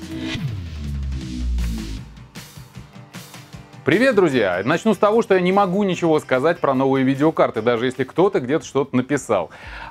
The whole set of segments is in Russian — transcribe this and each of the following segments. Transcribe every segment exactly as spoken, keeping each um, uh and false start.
Привет, друзья! Начну с того, что я не могу ничего сказать про новые видеокарты, даже если кто-то где-то что-то написал.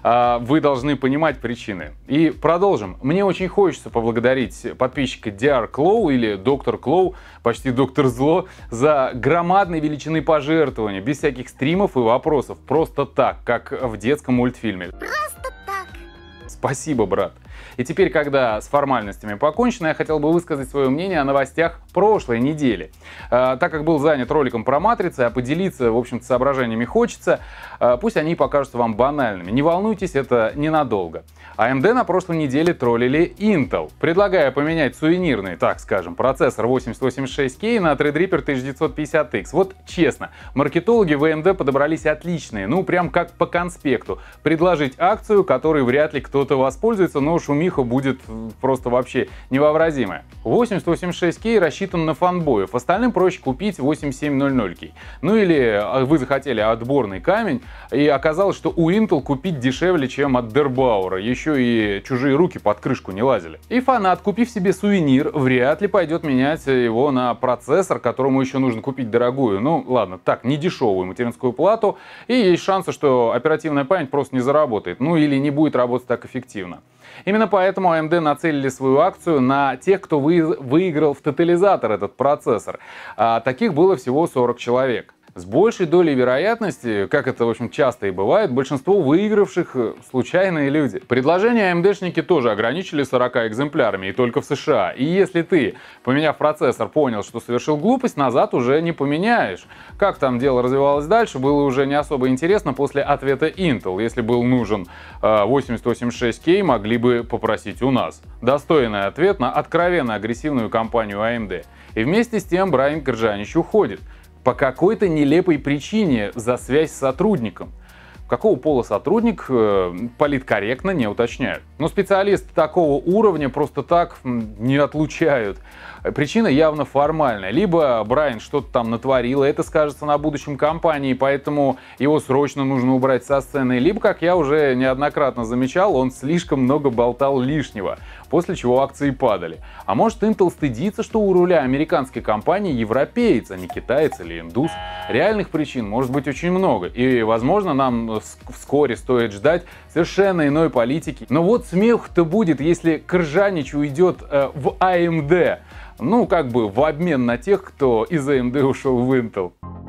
Вы должны понимать причины. И продолжим. Мне очень хочется поблагодарить подписчика ди ар Клоу или Доктор Клоу, почти Доктор Зло, за громадной величины пожертвования, без всяких стримов и вопросов. Просто так, как в детском мультфильме. Просто так. Спасибо, брат. И теперь, когда с формальностями покончено, я хотел бы высказать свое мнение о новостях прошлой недели. Э, так как был занят роликом про матрицы, а поделиться, в общем-то, соображениями хочется, э, пусть они покажутся вам банальными. Не волнуйтесь, это ненадолго. а эм ди на прошлой неделе троллили Intel, предлагая поменять сувенирный, так скажем, процессор восемьдесят восемьдесят шесть кей на Threadripper тысяча девятьсот пятьдесят икс. Вот честно, маркетологи в эй эм ди подобрались отличные, ну прям как по конспекту. Предложить акцию, которой вряд ли кто-то воспользуется, но шумиха будет просто вообще невообразимая. восемьдесят восемьдесят шесть кей рассчитан на фанбоев, остальным проще купить восемьдесят семь ноль кей. Ну или вы захотели отборный камень, и оказалось, что у Intel купить дешевле, чем от Дербауэра, еще и чужие руки под крышку не лазили. И фанат, купив себе сувенир, вряд ли пойдет менять его на процессор, которому еще нужно купить дорогую, ну ладно, так, не дешевую материнскую плату, и есть шансы, что оперативная память просто не заработает, ну или не будет работать так эффективно. Именно поэтому а эм ди нацелили свою акцию на тех, кто вы, выиграл в тотализатор этот процессор. А таких было всего сорок человек. С большей долей вероятности, как это, в общем, часто и бывает, большинство выигравших случайные люди. Предложение АМДшники тоже ограничили сорока экземплярами, и только в США. И если ты, поменяв процессор, понял, что совершил глупость, назад уже не поменяешь. Как там дело развивалось дальше, было уже не особо интересно после ответа Intel. Если был нужен восемьдесят восемьдесят шесть кей, могли бы попросить у нас. Достойный ответ на откровенно агрессивную кампанию а эм ди. И вместе с тем Брайан Кржанич уходит. По какой-то нелепой причине за связь с сотрудником. Какого пола сотрудник, э, политкорректно не уточняют. Но специалисты такого уровня просто так не отлучают. Причина явно формальная. Либо Брайан что-то там натворил, и это скажется на будущем компании, поэтому его срочно нужно убрать со сцены. Либо, как я уже неоднократно замечал, он слишком много болтал лишнего, после чего акции падали. А может, Intel стыдится, что у руля американской компании европеец, а не китаец или индус? Реальных причин может быть очень много, и, возможно, нам вскоре стоит ждать совершенно иной политики. Но вот смех-то будет, если Кржанич уйдет э, в а эм ди. Ну, как бы в обмен на тех, кто из а эм ди ушел в Intel.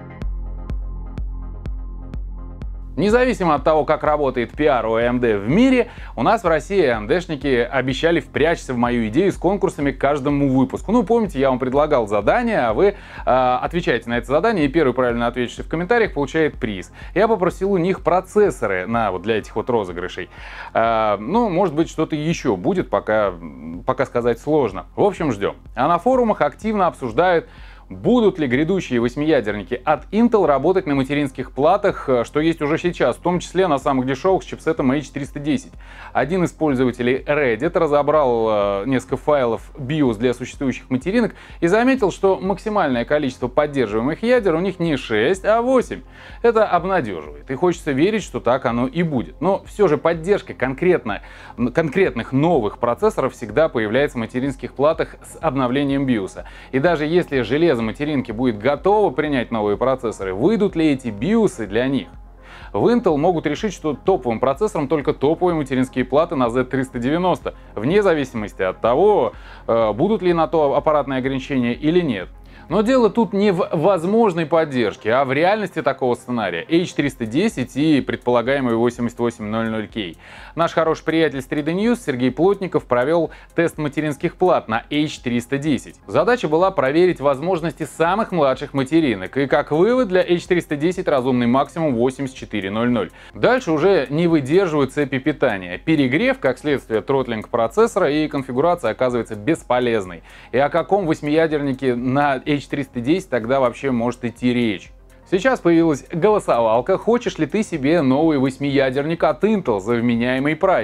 Независимо от того, как работает пиар у а эм ди в мире, у нас в России АМДшники обещали впрячься в мою идею с конкурсами к каждому выпуску. Ну, помните, я вам предлагал задание, а вы э, отвечаете на это задание, и первый правильно ответивший в комментариях получает приз. Я попросил у них процессоры на, вот для этих вот розыгрышей. Э, ну, может быть, что-то еще будет, пока, пока сказать сложно. В общем, ждем. А на форумах активно обсуждают, будут ли грядущие восьмиядерники от Intel работать на материнских платах, что есть уже сейчас, в том числе на самых дешевых с чипсетом эйч триста десять. Один из пользователей Reddit разобрал э, несколько файлов биос для существующих материнок и заметил, что максимальное количество поддерживаемых ядер у них не шесть, а восемь. Это обнадеживает, и хочется верить, что так оно и будет. Но все же поддержка конкретно, конкретных новых процессоров всегда появляется в материнских платах с обновлением биоса. И даже если железо материнки будет готово принять новые процессоры, выйдут ли эти биосы для них? В Intel могут решить, что топовым процессором только топовые материнские платы на зет триста девяносто, вне зависимости от того, будут ли на то аппаратные ограничения или нет. Но дело тут не в возможной поддержке, а в реальности такого сценария эйч триста десять и предполагаемый восемьдесят восемь ноль кей. Наш хороший приятель с три дэ News Сергей Плотников провел тест материнских плат на эйч триста десять. Задача была проверить возможности самых младших материнок, и как вывод для эйч триста десять разумный максимум восемьдесят четыре ноль. Дальше уже не выдерживают цепи питания. Перегрев, как следствие тротлинг процессора, и конфигурация оказывается бесполезной. И о каком восьмиядернике на эйч триста десять тогда вообще может идти речь? Сейчас появилась голосовалка, хочешь ли ты себе новый восьмиядерник от Intel за вменяемый прайс.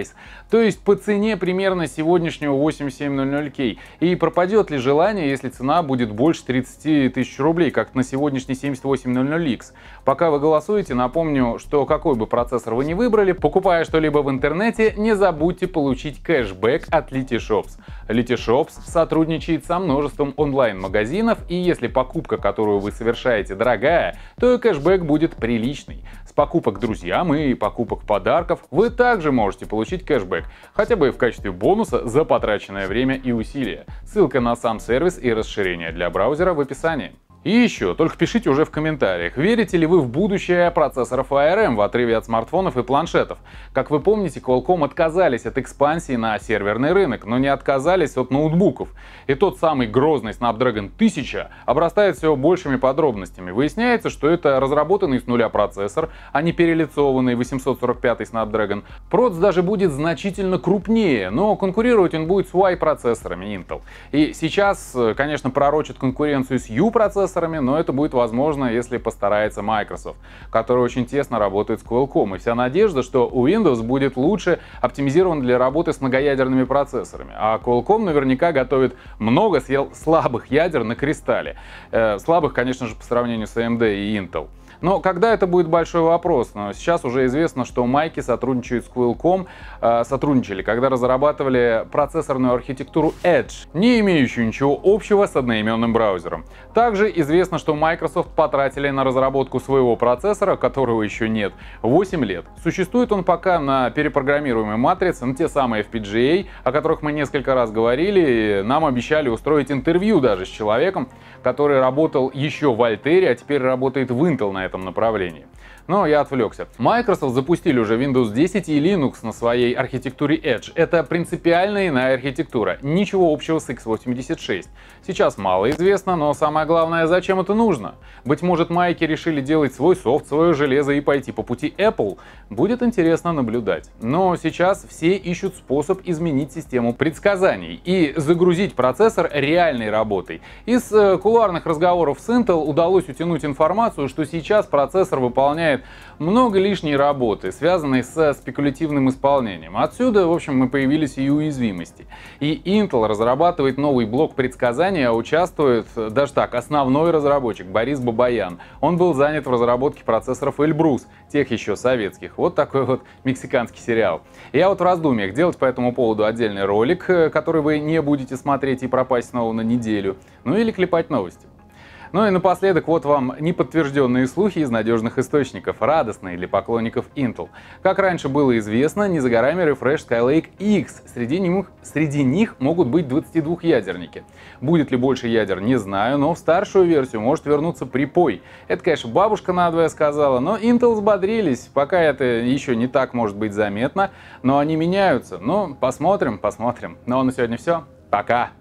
То есть по цене примерно сегодняшнего восемь семь ноль ноль кей. И пропадет ли желание, если цена будет больше тридцати тысяч рублей, как на сегодняшний семьдесят восемь ноль ноль икс? Пока вы голосуете, напомню, что какой бы процессор вы ни выбрали, покупая что-либо в интернете, не забудьте получить кэшбэк от Letyshops. Letyshops сотрудничает со множеством онлайн-магазинов, и если покупка, которую вы совершаете, дорогая, то и кэшбэк будет приличный. С покупок друзьям и покупок подарков вы также можете получить кэшбэк, хотя бы в качестве бонуса за потраченное время и усилия. Ссылка на сам сервис и расширение для браузера в описании. И еще, только пишите уже в комментариях, верите ли вы в будущее процессоров эй ар эм в отрыве от смартфонов и планшетов. Как вы помните, Qualcomm отказались от экспансии на серверный рынок, но не отказались от ноутбуков. И тот самый грозный Snapdragon тысяча обрастает все большими подробностями. Выясняется, что это разработанный с нуля процессор, а не перелицованный восемьсот сорок пятый Snapdragon. Проц даже будет значительно крупнее, но конкурировать он будет с Y-процессорами Intel. И сейчас, конечно, пророчат конкуренцию с U-процессорами, но это будет возможно, если постарается Microsoft, который очень тесно работает с Qualcomm. И вся надежда, что у Windows будет лучше оптимизирован для работы с многоядерными процессорами. А Qualcomm наверняка готовит много слабых ядер на кристалле. Э, слабых, конечно же, по сравнению с эй эм ди и Intel. Но когда это будет большой вопрос. Но сейчас уже известно, что майки сотрудничают с Qualcomm, э, сотрудничали, когда разрабатывали процессорную архитектуру Edge, не имеющую ничего общего с одноименным браузером. Также известно, что Microsoft потратили на разработку своего процессора, которого еще нет, восемь лет. Существует он пока на перепрограммируемой матрице, на те самые эф пи джи эй, о которых мы несколько раз говорили. И нам обещали устроить интервью даже с человеком, который работал еще в Альтере, а теперь работает в Intel на этом направлении. Но я отвлекся. Microsoft запустили уже Windows десять и Linux на своей архитектуре Edge. Это принципиально иная архитектура, ничего общего с икс восемьдесят шесть. Сейчас мало известно, но самое главное, зачем это нужно. Быть может, майки решили делать свой софт, свое железо и пойти по пути Apple? Будет интересно наблюдать. Но сейчас все ищут способ изменить систему предсказаний и загрузить процессор реальной работой. Из э, кулуарных разговоров с Intel удалось утянуть информацию, что сейчас процессор выполняет много лишней работы, связанной с спекулятивным исполнением. Отсюда, в общем, и появились и уязвимости. И Intel разрабатывает новый блок предсказания, а участвует, даже так, основной разработчик Борис Бабаян. Он был занят в разработке процессоров Эльбрус, тех еще советских. Вот такой вот мексиканский сериал. Я вот в раздумьях, делать по этому поводу отдельный ролик, который вы не будете смотреть и пропасть снова на неделю, ну или клепать новости. Ну и напоследок вот вам неподтвержденные слухи из надежных источников, радостные для поклонников Intel. Как раньше было известно, не за горами Refresh Skylake X, среди них, среди них могут быть двадцатидвухъядерники. Будет ли больше ядер, не знаю, но в старшую версию может вернуться припой. Это, конечно, бабушка надвое сказала, но Intel взбодрились, пока это еще не так может быть заметно, но они меняются. Ну, посмотрим, посмотрим. Ну а на сегодня все. Пока!